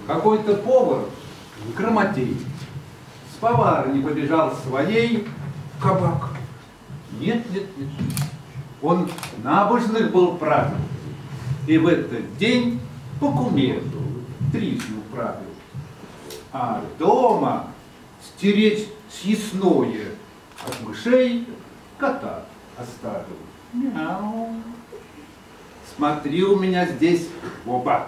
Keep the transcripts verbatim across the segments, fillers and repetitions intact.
какой-то повар, грамотей, с поварни побежал своей в кабак. Нет, нет, нет. Он набожных был правил, и в этот день по кумиру тризну правил. А дома стеречь съестное от мышей кота оставил. Мяу. Смотри у меня здесь оба.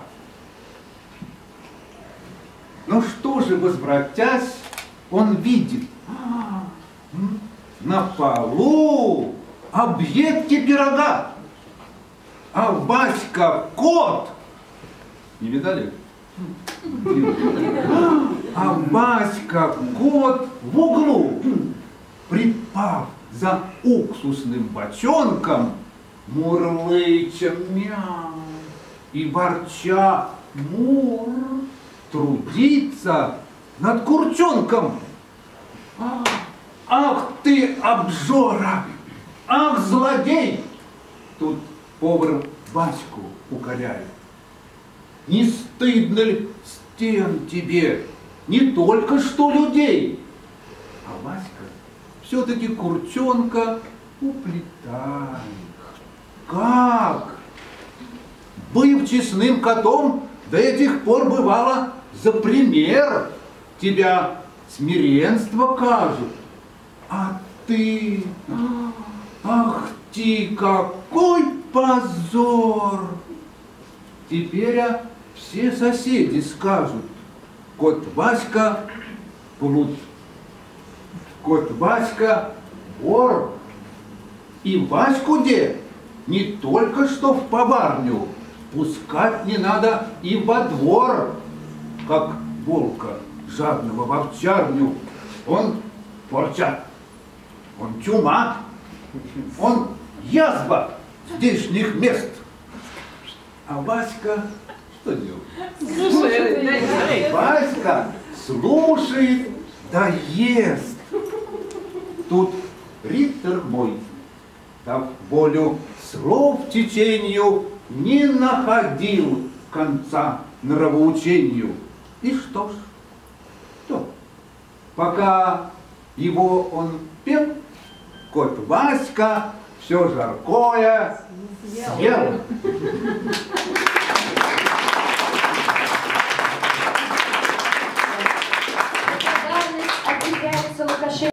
Ну что же, возвратясь, он видит, а, на полу объедки пирога, а Васька кот, не видали? А Васька кот в углу, припав за уксусным бочонком, мурлыча мяу и ворча мур, трудится над курчонком. Ах ты, обжора! Ах, злодей! Тут повар Ваську укоряет. Не стыдно ли стен тебе, не только что людей? А Васька все-таки курчонка уплетает. Как? Быв честным котом, до этих пор бывало за пример тебя смиренство кажут. А ты, ах ты, какой позор! Теперь а, все соседи скажут, кот Васька плут, кот Васька вор. И Ваську де не только что в поварню, пускать не надо и во двор, как волка жадного в овчарню. Он порча, он чума, он язва здешних мест. А Васька что делает? Слушает. Васька слушает, да ест. Тут Риттер мой, дав волю слов течению, не находил конца нравоучению. И что ж, что? Пока его он пел, кот Васька все жаркое съел.